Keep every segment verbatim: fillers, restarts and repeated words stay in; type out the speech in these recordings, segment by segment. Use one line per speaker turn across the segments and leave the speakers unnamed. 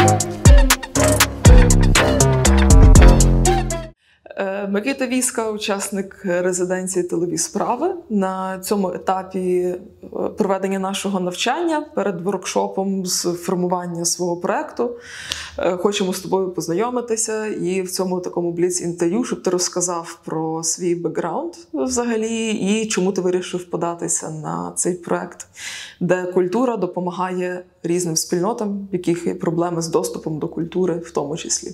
Микита Віска – учасник резиденції «Тилові справи». На цьому етапі проведення нашого навчання перед воркшопом з формування свого проєкту хочемо з тобою познайомитися і в цьому такому бліц-інтерв'ю, щоб ти розказав про свій бекграунд взагалі і чому ти вирішив податися на цей проєкт, де культура допомагає різним спільнотам, в яких є проблеми з доступом до культури в тому числі.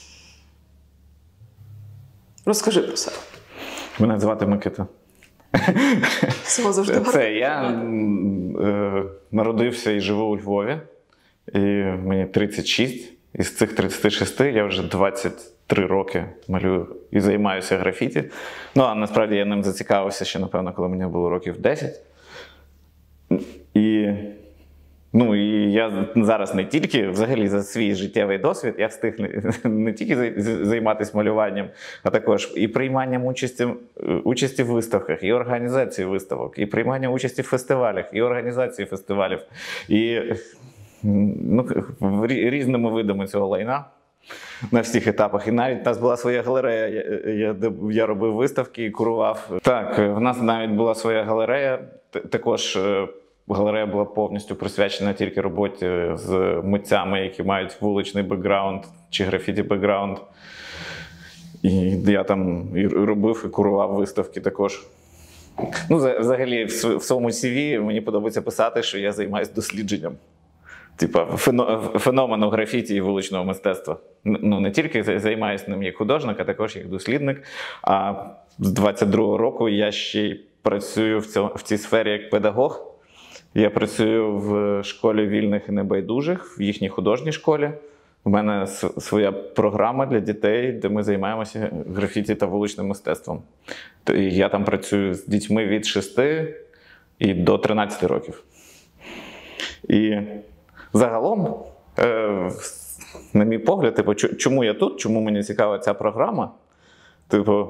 Розкажи про себе.
Мене звати Микита.
Всього завжди.
Це я е, народився і живу у Львові. І мені тридцять шість. Із цих тридцяти шести я вже двадцять три роки малюю і займаюся графіті. Ну, а насправді я ним зацікавився ще, напевно, коли мені було років десять. І... Ну, і я зараз не тільки, взагалі, за свій життєвий досвід, я встиг не, не тільки займатися малюванням, а також і прийманням участі, участі в виставках, і організації виставок, і приймання участі в фестивалях, і організації фестивалів, і ну, різними видами цього лайна на всіх етапах. І навіть у нас була своя галерея, я, я, я робив виставки і курував. Так, в нас навіть була своя галерея, також галерея була повністю присвячена тільки роботі з митцями, які мають вуличний бекграунд чи графіті-бекграунд. І я там і робив, і курував виставки також. Ну, взагалі, в своєму сі ві мені подобається писати, що я займаюся дослідженням. Типа феномену графіті і вуличного мистецтва. Ну, не тільки займаюся ним як художник, а також як дослідник. А з двадцять другого року я ще й працюю в, цьому, в цій сфері як педагог. Я працюю в школі вільних і небайдужих, в їхній художній школі. У мене своя програма для дітей, де ми займаємося графіті та вуличним мистецтвом. Я там працюю з дітьми від шести і до тринадцяти років. І загалом, на мій погляд, типу, чому я тут, чому мені цікава ця програма? Типу,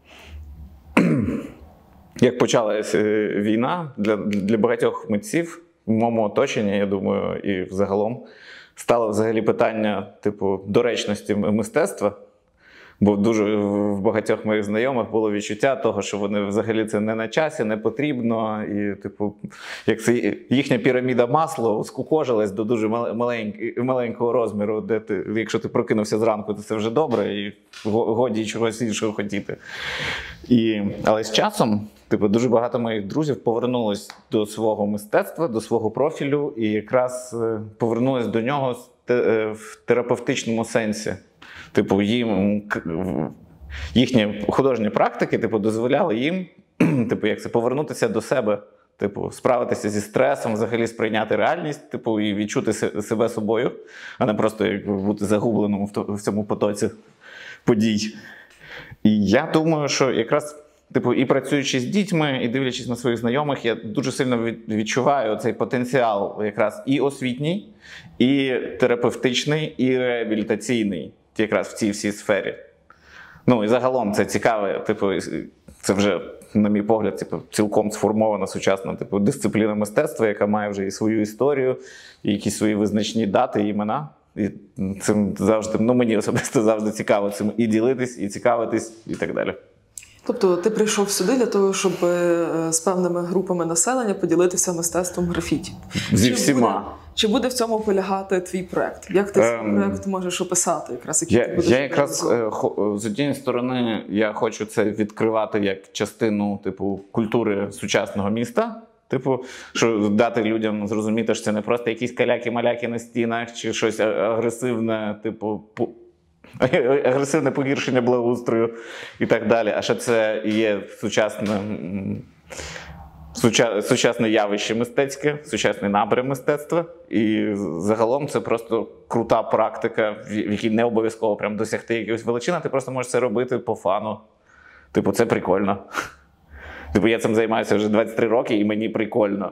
як почалася війна, для, для багатьох митців в моєму оточенні, я думаю, і загалом, стало взагалі питання, типу, доречності мистецтва. Бо дуже в багатьох моїх знайомих було відчуття того, що вони взагалі це не на часі, не потрібно. І, типу, як це їхня піраміда Маслоу скукожилась до дуже маленького розміру, де ти, якщо ти прокинувся зранку, то це вже добре, і годі чогось іншого хотіти. І, але з часом, типу, дуже багато моїх друзів повернулись до свого мистецтва, до свого профілю, і якраз повернулись до нього в терапевтичному сенсі. Типу, їм, їхні художні практики, типу, дозволяли їм, типу, як це, повернутися до себе, типу, справитися зі стресом, взагалі сприйняти реальність, типу, і відчути себе собою, а не просто як, бути загубленим в цьому потоці подій. І я думаю, що якраз, типу, і працюючи з дітьми, і дивлячись на своїх знайомих, я дуже сильно відчуваю цей потенціал якраз і освітній, і терапевтичний, і реабілітаційний. Якраз в цій всій сфері. Ну, і загалом це цікаве, типу, це вже, на мій погляд, типу, цілком сформована сучасна, типу, дисципліна мистецтва, яка має вже і свою історію, і якісь свої визначні дати, і імена. І цим завжди, ну, мені особисто завжди цікаво цим і ділитись, і цікавитись, і так далі.
Тобто ти прийшов сюди для того, щоб з певними групами населення поділитися мистецтвом графіті?
Зі
чи
всіма.
Буде, чи буде в цьому полягати твій проєкт? Як ти
ем,
цей проєкт можеш описати? Якраз, який
я,
ти будеш
я якраз, з однієї сторони, я хочу це відкривати як частину, типу, культури сучасного міста. Типу, що дати людям зрозуміти, що це не просто якісь каляки-маляки на стінах, чи щось агресивне, типу, агресивне погіршення благоустрою і так далі. А що це є сучасне, суча, сучасне явище мистецьке, сучасний напрям мистецтва. І загалом це просто крута практика, в якій не обов'язково прям досягти якогось величини, ти просто можеш це робити по фану. Типу, це прикольно. Типу, я цим займаюся вже двадцять три роки, і мені прикольно.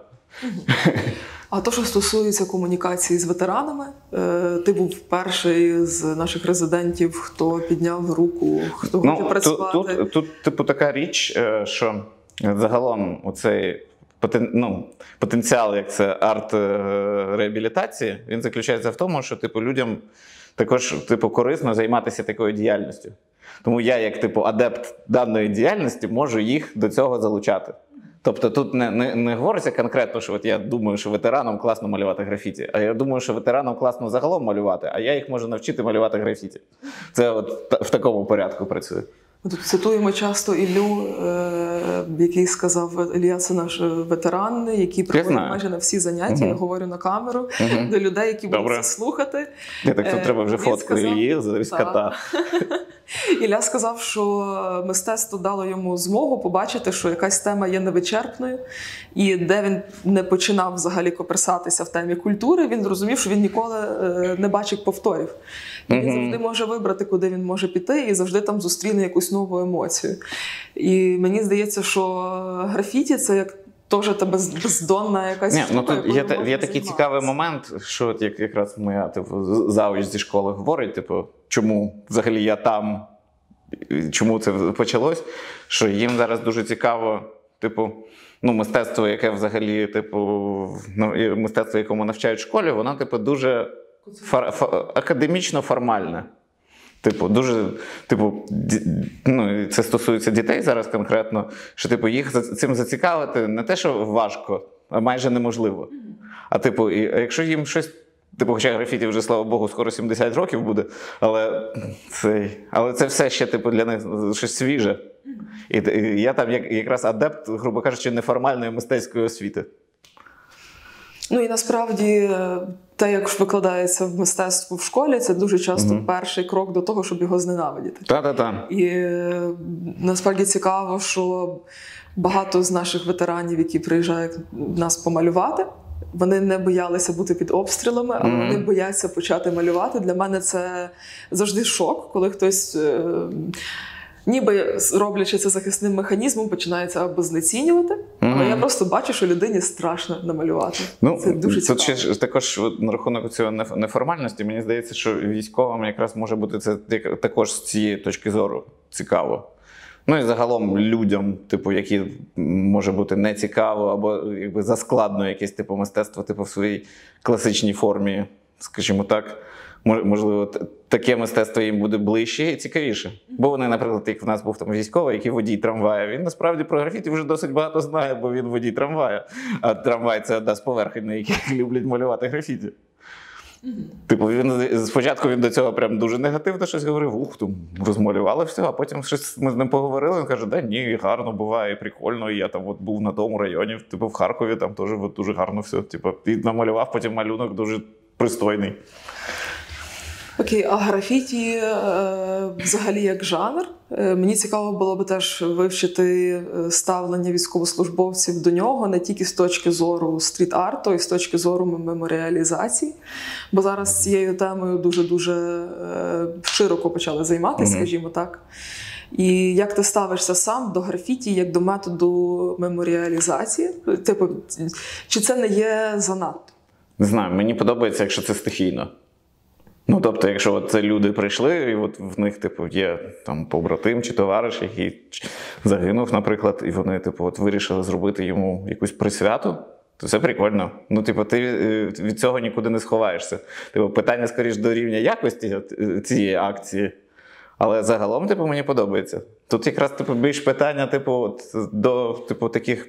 А то, що стосується комунікації з ветеранами, ти був перший з наших резидентів, хто підняв руку, хто
ну,
хоче працювати.
Тут, тут, тут, типу, така річ, що загалом оцей потен, ну, потенціал, як це арт-реабілітації, він заключається в тому, що типу, людям також типу, корисно займатися такою діяльністю. Тому я, як типу, адепт даної діяльності, можу їх до цього залучати. Тобто тут не, не, не говориться конкретно, що от я думаю, що ветеранам класно малювати графіті, а я думаю, що ветеранам класно загалом малювати, а я їх можу навчити малювати графіті. Це от в такому порядку працює.
Тут цитуємо часто Іллю, е, який сказав, Ілля – це наш ветеран, який приходить майже на всі заняття, угу. я говорю на камеру, угу. до людей, які будуть це слухати.
Я так, тут е, треба вже фотку Іллі з кота.
Ілля сказав, що мистецтво дало йому змогу побачити, що якась тема є невичерпною, і де він не починав взагалі коперсатися в темі культури, він зрозумів, що він ніколи не бачить повторів. І він завжди може вибрати, куди він може піти, і завжди там зустріне якусь нову емоцію. І мені здається, що графіті – це як теж та без, бездонна якась
Ні,
штука,
ну, тут є, є такий цікавий момент, що от як, якраз моя типу, завуч зі школи говорить, типу, чому взагалі я там, чому це почалось, що їм зараз дуже цікаво, типу, ну, мистецтво, яке взагалі, типу, ну, мистецтво, якому навчають в школі, воно, типу, дуже фар, фар, академічно формальне. Типу, дуже, типу, ну, це стосується дітей зараз конкретно, що, типу, їх цим зацікавити не те, що важко, а майже неможливо. А, типу, і, а якщо їм щось, типу, хоча графіті вже, слава Богу, скоро сімдесят років буде, але це, але це все ще, типу, для них щось свіже. І, і я там як, якраз адепт, грубо кажучи, неформальної мистецької освіти.
Ну і насправді те, як викладається в мистецтво в школі, це дуже часто mm-hmm. перший крок до того, щоб його зненавидіти.
Так-так-так.
І насправді цікаво, що багато з наших ветеранів, які приїжджають нас помалювати, вони не боялися бути під обстрілами, але mm-hmm. вони бояться почати малювати. Для мене це завжди шок, коли хтось, ніби роблячи це захисним механізмом, починається або знецінювати, mm-hmm. але я просто бачу, що людині страшно намалювати. Ну, це дуже цікаво.
Тут ще також на рахунок цього неформальності, мені здається, що військовим якраз може бути це також з цієї точки зору цікаво. Ну і загалом людям, типу, які може бути не цікаво або якби заскладно якесь типу мистецтво, типу в своїй класичній формі, скажімо так. Можливо, таке мистецтво їм буде ближче і цікавіше. Бо вони, наприклад, як в нас був там військовий, який водій трамвая, він насправді про графіті вже досить багато знає, бо він водій трамвая. А трамвай – це одна з поверхень, на яких люблять малювати графіті. Mm-hmm. Типу, він, спочатку він до цього прям дуже негативно щось говорив, ух, там розмалювали все, а потім щось ми з ним поговорили, він каже, да ні, гарно буває, і прикольно, і я там от був на тому районі, типу в Харкові, там теж от дуже гарно все, типу, і намалював потім малюнок дуже пристойний.
Окей, а графіті е, взагалі як жанр? Е, мені цікаво було би теж вивчити ставлення військовослужбовців до нього не тільки з точки зору стріт-арту, і з точки зору меморіалізації. Бо зараз цією темою дуже-дуже е, широко почали займатися, mm-hmm. скажімо так. І як ти ставишся сам до графіті, як до методу меморіалізації? Типу, чи це не є занадто?
Не знаю, мені подобається, якщо це стихійно. Ну, тобто, якщо це люди прийшли, і от в них, типу, є там побратим чи товариш, який загинув, наприклад, і вони, типу, от вирішили зробити йому якусь присвяту, то це прикольно. Ну, типу, ти від цього нікуди не сховаєшся. Типу, питання, скоріш, до рівня якості цієї акції, але загалом, типу, мені подобається. Тут якраз, типу, більш питання, типу, от, до, типу, таких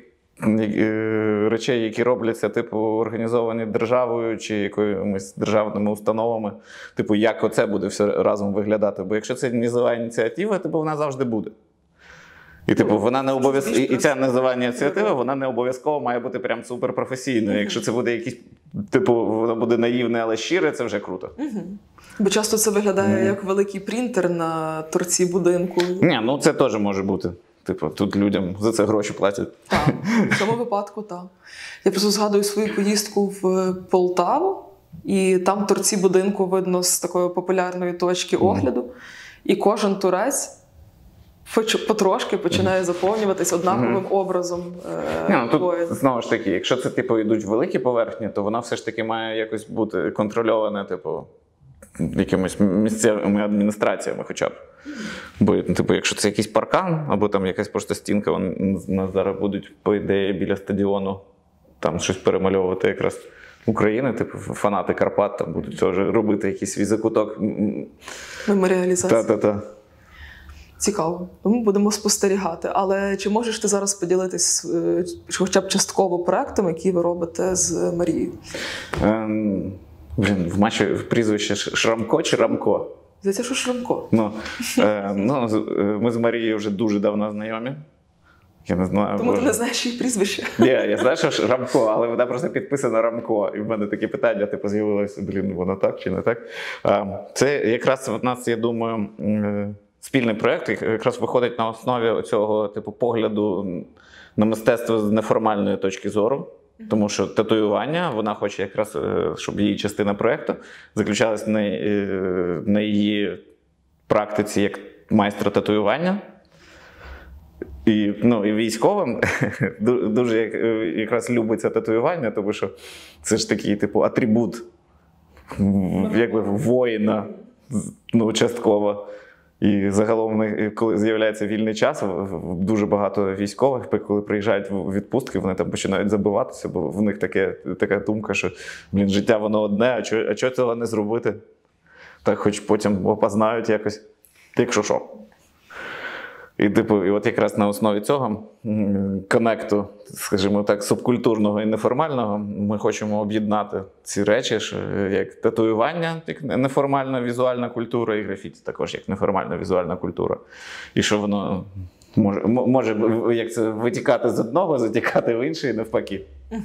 речей, які робляться, типу, організовані державою чи якимись державними установами, типу, як оце буде все разом виглядати. Бо якщо це низова ініціатива, типу, вона завжди буде. І, типу, вона не обов'язково, і ця низова ініціатива, вона не обов'язково має бути прям суперпрофесійною. Якщо це буде якийсь, типу, воно буде наївне, але щире, це вже круто.
Угу. Бо часто це виглядає mm. як великий принтер на торці будинку.
Ні, ну це теж може бути. Типу, тут людям за це гроші платять.
Так, в цьому випадку так. Я просто згадую свою поїздку в Полтаву, і там торці будинку видно з такої популярної точки огляду, mm. і кожен торець потрошки починає заповнюватись однаковим mm-hmm. образом. Е-
Не, ну, тут, знову ж таки, якщо це типу, йдуть великі поверхні, то воно все ж таки має якось бути контрольоване, типу, якимись місцевими адміністраціями хоча б. Бо, типу, якщо це якийсь паркан, або там якась просто стінка, вони нас зараз будуть, по ідеї, біля стадіону там щось перемальовувати якраз України, типу фанати Карпат там будуть теж робити якийсь свій закуток.
Меморіалізація.
Та-та-та.
Цікаво. Тому будемо спостерігати. Але чи можеш ти зараз поділитись е, хоча б частково проектом, який ви робите з Марією?
Ем, блін, в матчі прізвище Шрамко чи Рамко?
Здається, що Шрамко.
Ну, е, ну, ми з Марією вже дуже давно знайомі. Я не знаю.
Тому
боже.
ти не знаєш її прізвище?
Ні, я знаю, що ж Рамко, але вона просто підписана Рамко. І в мене такі питання, типу, з'явилося, блін, воно так чи не так. Це якраз у нас, я думаю, спільний проєкт, який якраз виходить на основі цього типу погляду на мистецтво з неформальної точки зору. Тому що татуювання, вона хоче якраз, щоб її частина проєкту заключалась на, на її практиці як майстра татуювання. І, ну, і військовим дуже якраз любиться татуювання, тому що це ж такий типу атрибут якби воїна, ну, частково. І загалом, коли з'являється вільний час, дуже багато військових, коли приїжджають в відпустки, вони там починають забиватися, бо в них таке, така думка, що, блін, життя воно одне, а чого, а чого цього не зробити? Так хоч потім опознають якось, якщо що. І, типу, і от якраз на основі цього коннекту, скажімо так, субкультурного і неформального, ми хочемо об'єднати ці речі, що як татуювання, як неформальна візуальна культура, і графіті також як неформальна візуальна культура. І що воно може, може як це, витікати з одного, затікати в інший, і навпаки.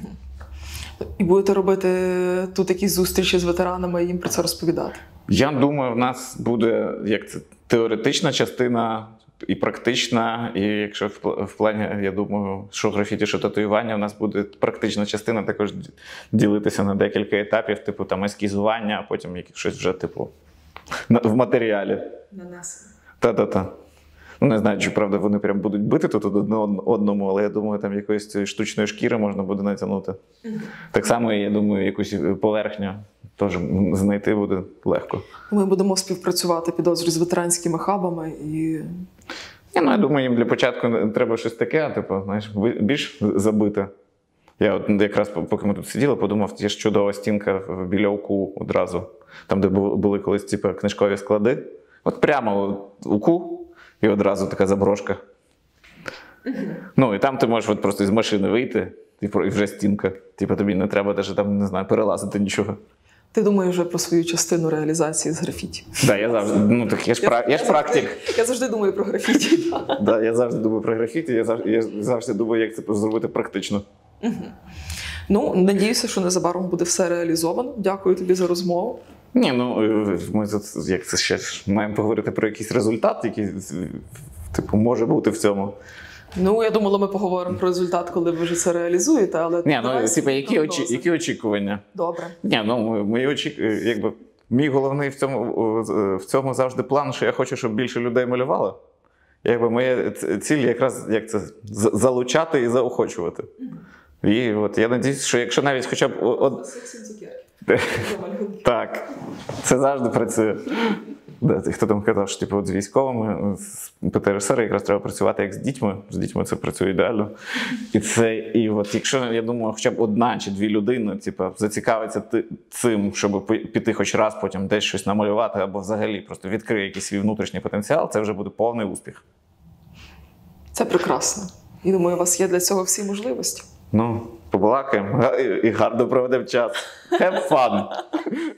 І будете робити тут якісь зустрічі з ветеранами і їм про це розповідати? Я
думаю, в нас буде як це, теоретична частина і практична, і якщо в плані, я думаю, що графіті, що татуювання, у нас буде практична частина також ділитися на декілька етапів, типу там ескізування, а потім щось вже типу в матеріалі.
Нанесено.
Та-та-та. Ну, не знаю, чи правда вони прям будуть бити тут одне одному, але я думаю, там якоїсь штучної шкіри можна буде натягнути. Mm-hmm. Так само, я думаю, якусь поверхню теж знайти буде легко.
Ми будемо співпрацювати, підозрюю, з ветеранськими хабами і...
Я, ну, я думаю, їм для початку треба щось таке, типу, знаєш, більш забите. Я от якраз, поки ми тут сиділи, подумав, є ж чудова стінка біля УКУ одразу, там, де були колись типу, книжкові склади. От прямо УКУ і одразу така заброшка. Mm-hmm. Ну, і там ти можеш от просто з машини вийти, і вже стінка. Типу, тобі не треба навіть там, не знаю, перелазити нічого.
Ти думаєш вже про свою частину реалізації з графіті?
Так, да, я завжди, ну так я ж, я, я ж практик.
Я, я завжди думаю про графіті.
Так, да, я завжди думаю про графіті, я завжди, я завжди думаю, як це зробити практично.
Угу. Ну, надіюся, що незабаром буде все реалізовано. Дякую тобі за розмову.
Ні, ну, ми як це ще маємо поговорити про якийсь результат, який, типу, може бути в цьому.
Ну, я думала, ми поговоримо про результат, коли ви вже це реалізуєте, але...
Ні, ну, типу, які, очі, які очікування?
Добре.
Ні, ну, мої очікування, якби, мій головний в цьому, в цьому завжди план, що я хочу, щоб більше людей малювало. Якби моя ціль якраз, як це, залучати і заохочувати. Mm-hmm. І от я надіюсь, що якщо навіть хоча б... Од... Так, це завжди працює. Хто там казав, що типу, от з військовими, з ПТРСР якраз треба працювати як з дітьми. З дітьми це працює ідеально. І це, і от якщо, я думаю, хоча б одна чи дві людини типу, зацікавиться цим, щоб піти хоч раз потім десь щось намалювати, або взагалі просто відкриє якийсь свій внутрішній потенціал, це вже буде повний успіх.
Це прекрасно. І думаю, у вас є для цього всі можливості.
Ну, побалакаємо і гарно проведемо час. Have fun!